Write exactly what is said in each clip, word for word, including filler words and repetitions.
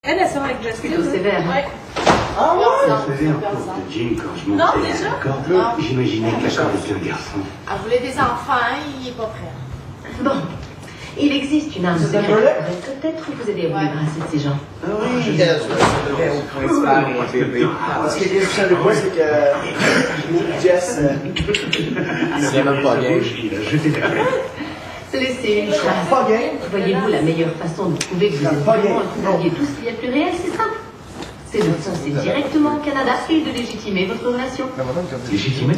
Elle, elle sort avec Justin. Plutôt sévère. Ouais. Ah ouais? Je faisais un cours de gym quand je Non, montais déjà? à la corde. J'imaginais que la corde était un garçon. Elle voulait des enfants, il n'est pas prêt. Bon, il existe une arme C'est un secrète volet? qui pourrait peut-être vous aider à vous Ouais. débarrasser de ces gens. Ah oui, je je sais. au principal et bébé. Parce que ce que je savais pas, c'est que Jess. C'est même pas gay. Il a jeté la tête. Laissez une chance. Pas gay? Voyez-vous, la meilleure façon de prouver que vous êtes Pas gay. vraiment un couple tout ce qu'il y a de plus réel, c'est simple. C'est de foncer directement au Canada et de légitimer votre relation. Légitimé?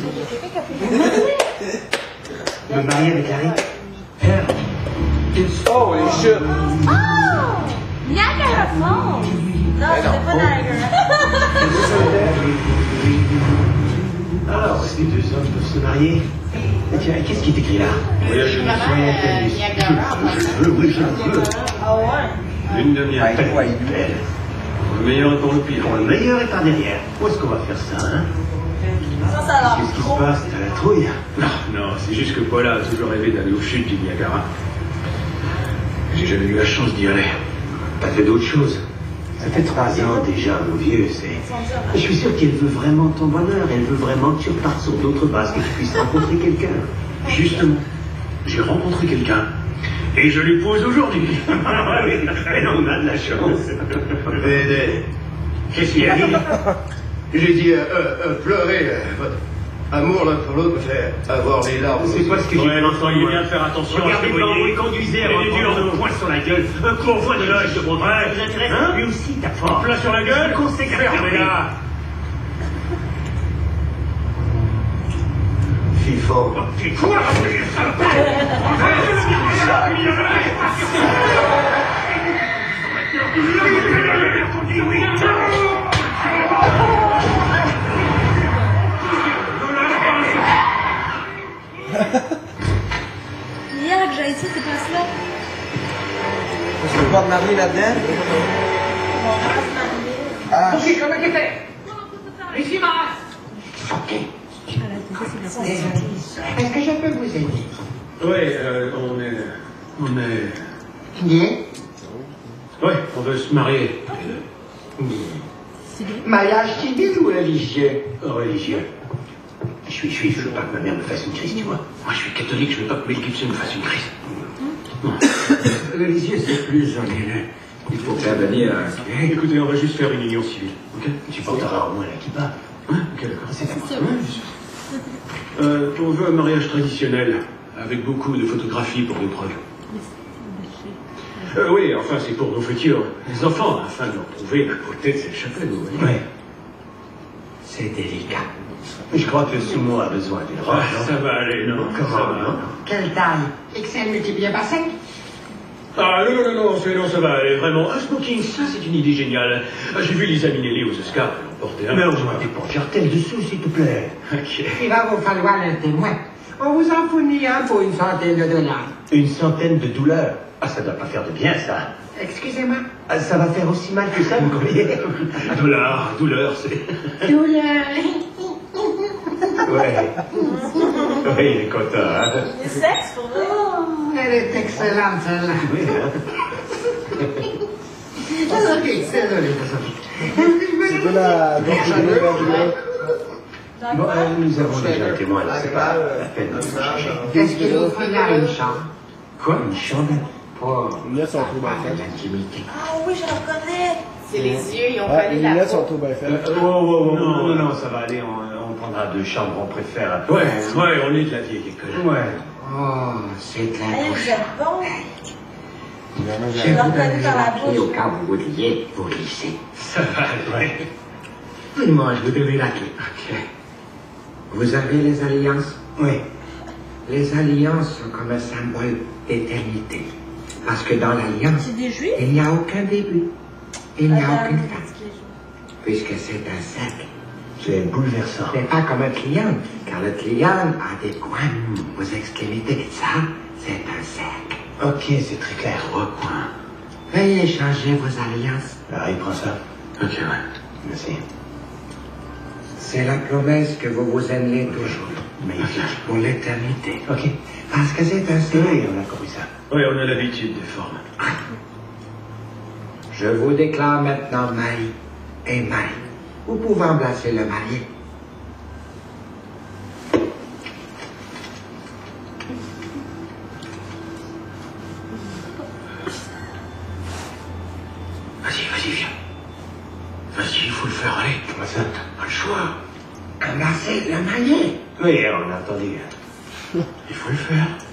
Me marier avec Harry? Faire. Oh, les shit! Oh! Niagara Falls! Non, c'est pas Niagara. Alors, ces deux hommes peuvent se marier. Mais tiens, qu'est-ce qui est écrit là? Voyage de Soyons euh, tennis. Niagara, en fait. Je veux, oui, je veux. Ah ouais? Lune de miel. Belle, belle. Le meilleur est pour le pire. Bon, le meilleur est par derrière. Où est-ce qu'on va faire ça, hein? Ça, ça a l'air Qu'est-ce qui se trop. passe? T'as la trouille? Non, non, c'est juste que Paula a toujours rêvé d'aller aux chutes du Niagara. J'ai jamais eu la chance d'y aller. T'as fait d'autres choses. Ça fait trois ans déjà, mon vieux, c'est... Je suis sûr qu'elle veut vraiment ton bonheur. Elle veut vraiment que tu repartes sur d'autres bases, que tu puisses rencontrer quelqu'un. Justement, j'ai rencontré quelqu'un. Et je l'épouse aujourd'hui. Elle en a de la chance. Qu'est-ce qu'il a dit? J'ai dit, euh, euh, euh, pleurer, euh, votre amour l'un pour l'autre me fait avoir les larmes. C'est pas ce que j'ai Ouais, l'enfant, il est bien de faire attention à ce Regardez que vous quand vous voyez. les conduisez, Et des durs de poing sur la gueule, un convoi de loge de Bretagne. Ça vous intéresse? Hein? Lui aussi, t'as fort. Plat sur la gueule? Fermez-la. Fifo. Quoi? Hier que j'ai ici, c'est pas cela. Je peux pas te marier là-dedans? Ah, Ok, comment il fait? Ici, ma race. Ok. Est-ce que je peux vous aider? Oui, euh, on est... On est... Bien. Oui, on veut se marier. Mariage civil ou religieux? Religieux. Je suis juif, je veux pas que ma mère me fasse une crise, tu vois. Moi, je suis catholique, je veux pas que Mel Gibson me fasse une crise. Religieux, c'est plus joli. Il faut faire venir un... Écoutez, on va juste faire une union civile, ok? Tu porteras au moins la kippa. Hein? Ok, d'accord. C'est à moi. Euh, on veut un mariage traditionnel, avec beaucoup de photographies pour des preuves. Euh, oui, enfin, c'est pour nos futurs les enfants, afin de leur prouver la beauté de cette chapelle, vous voyez. Ouais. C'est délicat. Je crois que le sumo a besoin d'une robe. Ah, ça va aller, non? Ça Comment, va, non? non? Quelle taille? X L multiplié par cinq? Ah, non, non, non, non, c'est- non, ça va aller, vraiment. Un smoking, ça, c'est une idée géniale. Ah, j'ai vu Lisa Minnelli aux Oscars, elle en portait un. Mais on va pas faire tel dessous, s'il te plaît. Ok. Il va vous falloir un témoin. On vous en fournit un pour une centaine de dollars. Une centaine de douleurs. Ah, ça doit pas faire de bien, ça. Excusez-moi. Ah, ça va faire aussi mal que ça, vous croyez? Douleur, douleur, c'est... Douleur. Ouais. Oui, il est content, hein? Le sexe, pour vrai. Oh, elle est excellente, celle-là. Oui, hein? Désolé, désolé, c'est pas la... Donc, je vais faire du lait. Bon, euh, nous avons déjà un témoin, là, c'est pas la peine de vous chercher. Qu'est-ce qu'il vous faut là, une chambre? Quoi, une chambre? Pour Les lunettes sont trop bien avoir de faites. l'intimité. Ah oui, je reconnais. C'est les yeux, ils ont Ah, collé les la lunettes sont peau. trop bien Euh, faites. oh, oh, oh, non, non, non, ça va aller, on, on prendra deux chambres, on préfère. Ouais, ouais, on est de la vieille école. Ouais. Oh, c'est de la Hey, vous bouche. êtes bon. Je l'ai vous reconnu donne par la la clé bouche. au cas où vous vouliez vous glisser. Ça va aller. Ouais. Tout le monde, vous donnez la clé. Ok. Vous avez les alliances? Oui. Les alliances sont comme un symbole d'éternité. Parce que dans l'alliance, C'est des juifs? il n'y a aucun début. Il n'y a Attends, aucune qu'est-ce fin. qu'il joue? Puisque c'est un cercle. C'est bouleversant. Ce n'est pas comme un triangle, car le triangle a des coins aux extrémités. Ça, c'est un cercle. Ok, c'est très clair. Trois points. Veuillez changer vos alliances. Alors, il prend ça. Ok, ouais. Merci. C'est la promesse que vous vous aimerez toujours. Magnifique. Pour l'éternité. Ok. Parce que c'est un Oui, cercle. on a compris ça. Oui, on a l'habitude des formes. Je vous déclare maintenant mari et mari. Vous pouvez embrasser le marié. Vas-y, vas-y, viens. Vas-y, il faut le faire, allez. Comment ça? Pas le choix. Embrasser le marié. Oui, on a entendu. Il faut le faire.